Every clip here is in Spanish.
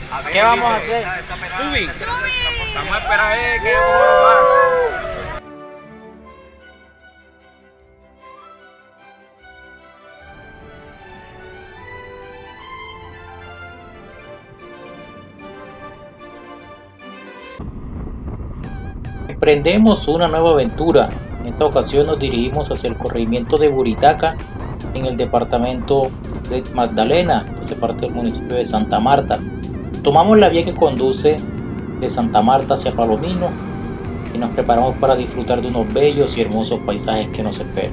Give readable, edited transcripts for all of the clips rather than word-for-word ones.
¿Qué vamos a hacer? Tubing. Vamos a esperar que va. Emprendemos una nueva aventura. En esta ocasión nos dirigimos hacia el corregimiento de Buritaca, en el departamento de Magdalena, que hace parte del municipio de Santa Marta. Tomamos la vía que conduce de Santa Marta hacia Palomino y nos preparamos para disfrutar de unos bellos y hermosos paisajes que nos esperan.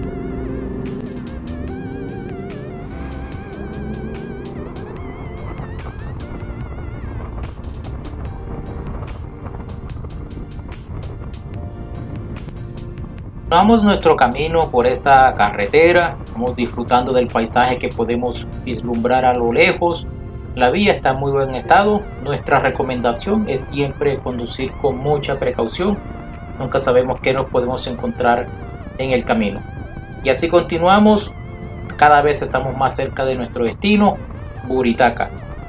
Vamos nuestro camino por esta carretera, vamos disfrutando del paisaje que podemos vislumbrar a lo lejos. La vía está en muy buen estado. Nuestra recomendación es siempre conducir con mucha precaución. Nunca sabemos qué nos podemos encontrar en el camino. Y así continuamos. Cada vez estamos más cerca de nuestro destino, Buritaca.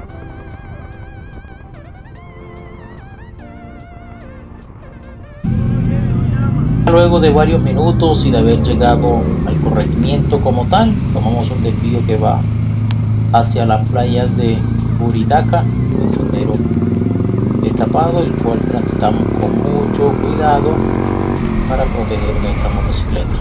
Luego de varios minutos y de haber llegado al corregimiento como tal, tomamos un desvío que va hacia las playas de Buritaca, un sendero destapado, el cual transitamos con mucho cuidado para proteger nuestra motocicleta.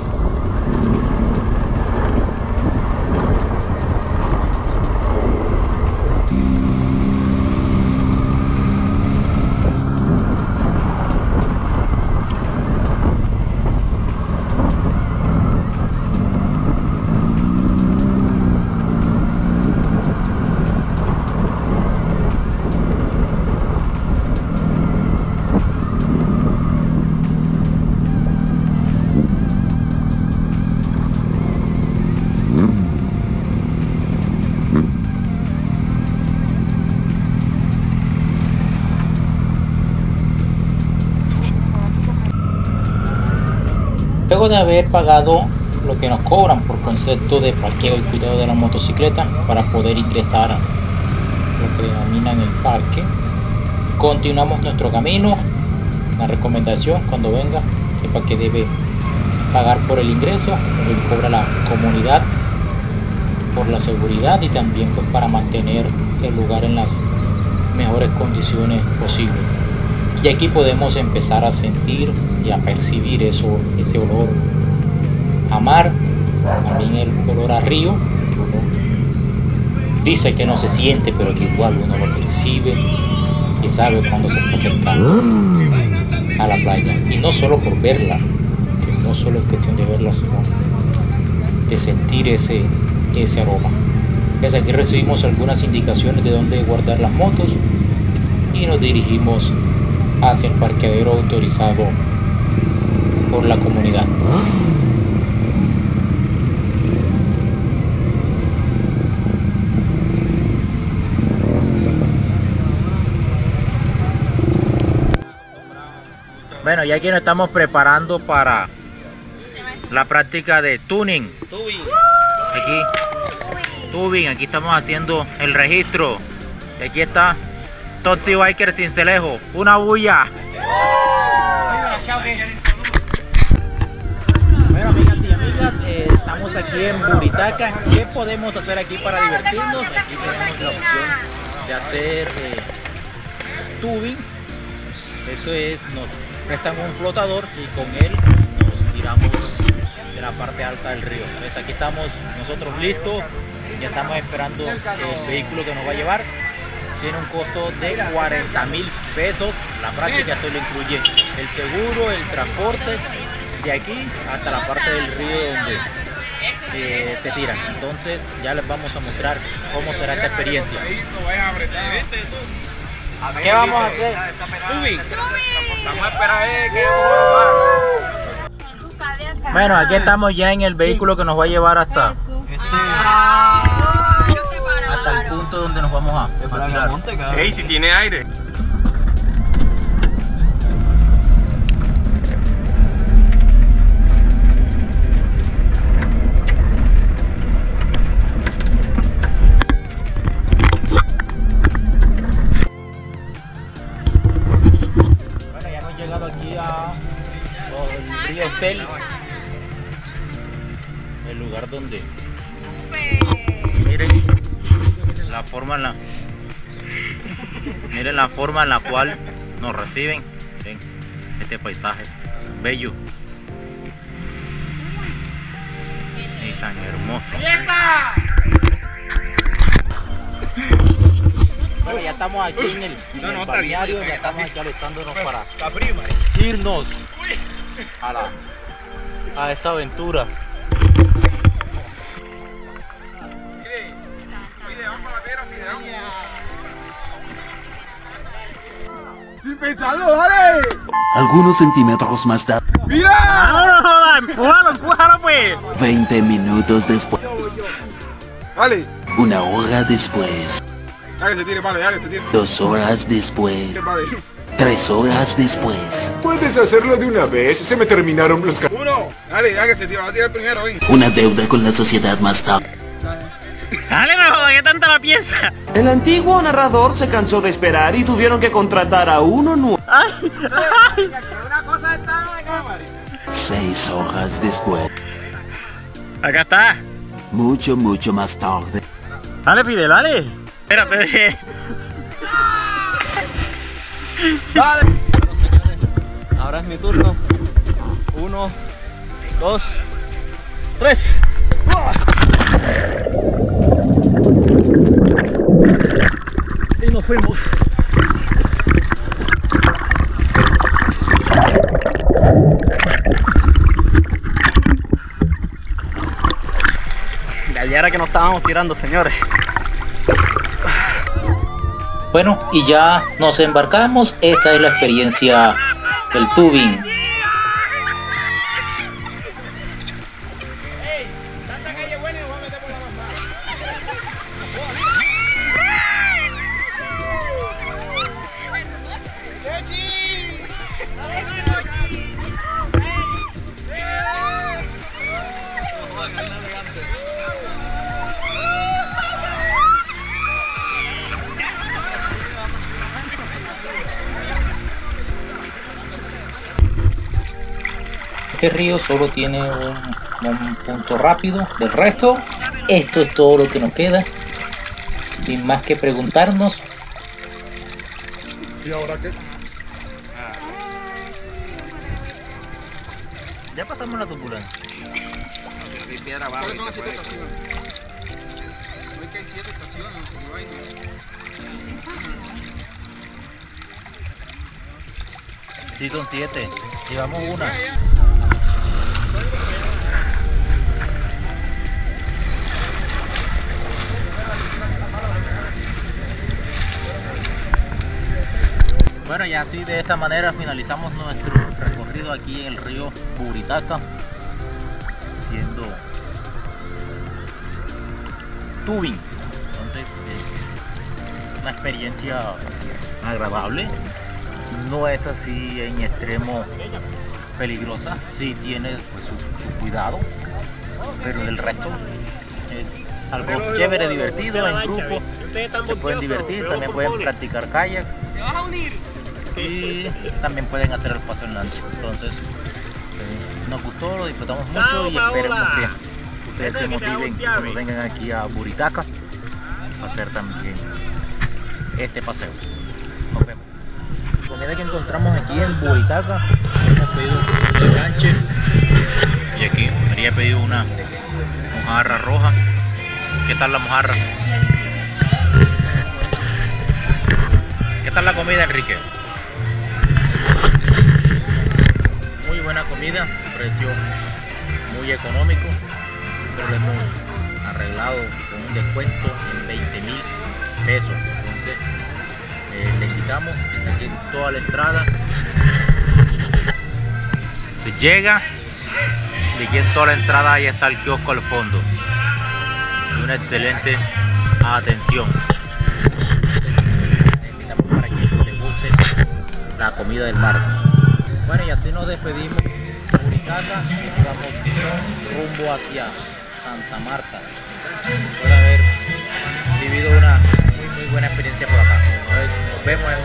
Luego de haber pagado lo que nos cobran por concepto de parqueo y cuidado de la motocicleta para poder ingresar a lo que denominan el parque, continuamos nuestro camino. La recomendación: cuando venga, sepa que debe pagar por el ingreso, lo que cobra la comunidad por la seguridad y también pues para mantener el lugar en las mejores condiciones posibles. Y aquí podemos empezar a sentir y a percibir ese olor a mar, también el olor a río. Uno dice que no se siente, pero que igual uno lo percibe y sabe cuando se está acercando a la playa. Y no solo por verla, que no solo es cuestión de verla, sino de sentir ese aroma. Desde aquí recibimos algunas indicaciones de dónde guardar las motos y nos dirigimos hacia el parqueadero autorizado por la comunidad. Bueno, ya aquí nos estamos preparando para la práctica de tuning. Aquí estamos haciendo el registro. Y aquí está Toxic Biker Cincelejo. Una bulla. Bueno, amigas y amigas, estamos aquí en Buritaca. ¿Qué podemos hacer aquí para divertirnos? Aquí tenemos la opción de hacer tubing. Esto es, nos prestan un flotador y con él nos tiramos de la parte alta del río. Entonces aquí estamos nosotros listos. Ya estamos esperando el vehículo que nos va a llevar. Tiene un costo de 40.000 pesos. La práctica esto lo incluye el seguro, el transporte de aquí hasta la parte del río donde se tiran. Entonces ya les vamos a mostrar cómo será esta experiencia. ¿Qué vamos a hacer? Tubing. Vamos a esperar que va. Bueno, aquí estamos ya en el vehículo que nos va a llevar hasta el punto donde nos vamos a tirar. Ey, si tiene aire. hemos llegado aquí a el río Estel, el lugar donde miren la forma miren la forma en la cual nos reciben. Ven este paisaje bello y tan hermoso. Bueno, ya estamos aquí en el balneario, ya estamos aquí alistándonos para irnos a esta aventura. ¡Sin pensarlo, dale! Algunos centímetros más tarde. ¡Mira! ¡No, empújalo pues! 20 minutos después. Dale. 1 hora después. Ya que se tire, vale, ya que se tire. 2 horas después. Vale. 3 horas después. Puedes hacerlo de una vez, se me terminaron los Uno. Dale, ya que se tire, va a tirar primero, ven. Una deuda con la sociedad más tarde. Dale, no jodas, ¿qué tanta la pieza? El antiguo narrador se cansó de esperar y tuvieron que contratar a uno nuevo. Una cosa está en la cámara. 6 horas después. Acá está. Mucho más tarde. Dale, Fidel, dale. Espérate. Dale. Ahora es mi turno. 1, 2, 3. Y nos fuimos. Ya era que nos estábamos tirando, señores. Bueno, y ya nos embarcamos. Esta es la experiencia del tubing. Este río solo tiene un punto rápido. Del resto, esto es todo lo que nos queda. Sin más que preguntarnos. ¿Y ahora qué? Ya pasamos la turbulencia. Hay piedra abajo. ¿Cuáles son las 7 estaciones? No es que hay 7 estaciones, no sé qué vaina. Sí, son 7. Llevamos una. Bueno, y así de esta manera finalizamos nuestro recorrido aquí en el río Buritaca, siendo tubing. Entonces, una experiencia agradable. No es así en extremo peligrosa, sí tiene pues, su cuidado, pero del resto es algo chévere, divertido, en grupo. Se pueden divertir, también pueden practicar kayak y también pueden hacer el paso en lancha. Entonces nos gustó, lo disfrutamos mucho y esperemos que ustedes se motiven cuando vengan aquí a Buritaca a hacer también este paseo. Nos vemos. La comida que encontramos aquí en Buritaca, hemos pedido un enganche y aquí María ha pedido una mojarra roja. ¿Qué tal la mojarra? ¿Qué tal la comida, Enrique? Muy buena comida, precio muy económico, pero lo hemos arreglado con un descuento en 20,000 pesos. Entonces le invitamos aquí en toda la entrada. Se llega y aquí en toda la entrada ahí está el kiosco al fondo. Y una excelente atención. Le invitamos para que te guste la comida del mar. Bueno, y así nos despedimos de Buritaca y vamos rumbo hacia Santa Marta. Después de haber vivido una muy buena experiencia por acá. Entonces, nos vemos en